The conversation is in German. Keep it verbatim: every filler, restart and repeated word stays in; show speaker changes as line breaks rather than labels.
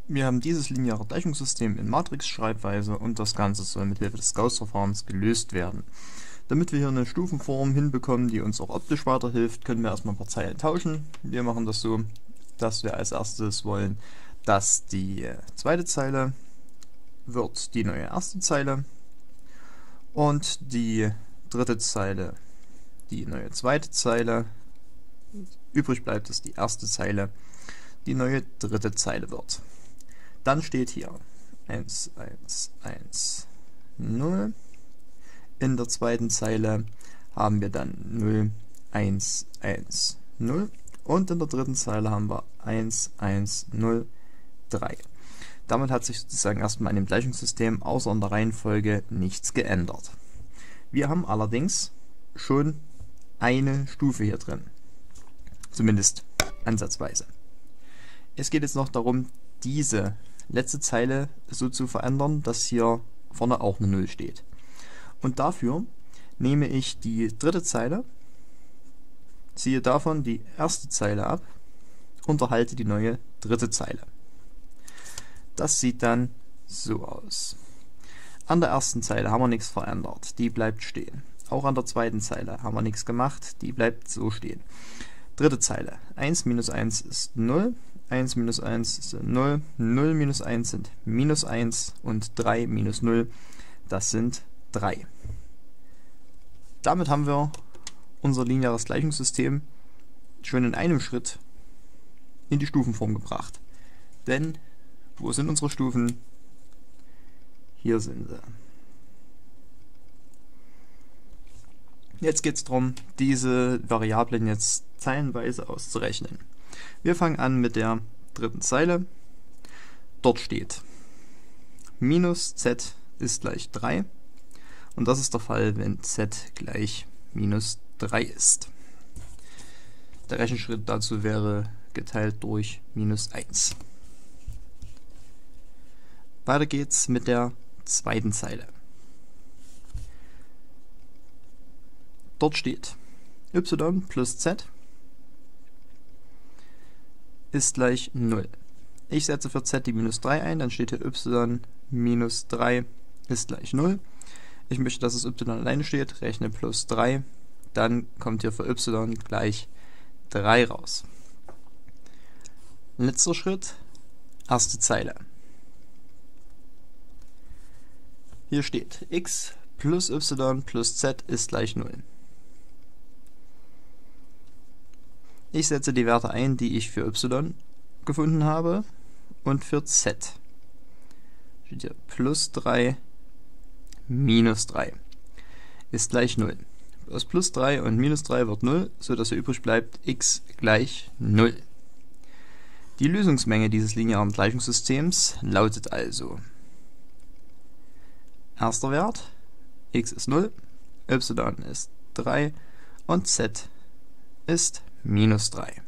Wir haben dieses lineare Gleichungssystem in Matrix-Schreibweise und das Ganze soll mit Hilfe des Gauß-Verfahrens gelöst werden. Damit wir hier eine Stufenform hinbekommen, die uns auch optisch weiterhilft, können wir erstmal ein paar Zeilen tauschen. Wir machen das so, dass wir als erstes wollen, dass die zweite Zeile wird die neue erste Zeile und die dritte Zeile die neue zweite Zeile. Übrig bleibt, dass die erste Zeile die neue dritte Zeile wird. Dann steht hier eins, eins, eins, null. In der zweiten Zeile haben wir dann null, eins, eins, null. Und in der dritten Zeile haben wir eins, eins, null, drei. Damit hat sich sozusagen erstmal an dem Gleichungssystem außer in der Reihenfolge nichts geändert. Wir haben allerdings schon eine Stufe hier drin. Zumindest ansatzweise. Es geht jetzt noch darum, diese letzte Zeile so zu verändern, dass hier vorne auch eine null steht. Und dafür nehme ich die dritte Zeile, ziehe davon die erste Zeile ab und erhalte die neue dritte Zeile. Das sieht dann so aus. An der ersten Zeile haben wir nichts verändert, die bleibt stehen. Auch an der zweiten Zeile haben wir nichts gemacht, die bleibt so stehen. Dritte Zeile, eins minus eins ist null, eins minus eins ist null, null minus eins sind minus eins und drei minus null, das sind drei. Damit haben wir unser lineares Gleichungssystem schon in einem Schritt in die Stufenform gebracht. Denn, wo sind unsere Stufen? Hier sind sie. Jetzt geht es darum, diese Variablen jetzt zeilenweise auszurechnen. Wir fangen an mit der dritten Zeile. Dort steht minus z ist gleich drei. Und das ist der Fall, wenn z gleich minus drei ist. Der Rechenschritt dazu wäre geteilt durch minus eins. Weiter geht's mit der zweiten Zeile. Dort steht y plus z ist gleich null. Ich setze für z die minus drei ein, dann steht hier y minus drei ist gleich null. Ich möchte, dass das y alleine steht, rechne plus drei, dann kommt hier für y gleich drei raus. Letzter Schritt, erste Zeile. Hier steht x plus y plus z ist gleich null. Ich setze die Werte ein, die ich für y gefunden habe und für z. Steht hier plus drei minus drei ist gleich null. Aus plus drei und minus drei wird null, sodass hier übrig bleibt x gleich null. Die Lösungsmenge dieses linearen Gleichungssystems lautet also: erster Wert, x ist null, y ist drei und z ist minus drei.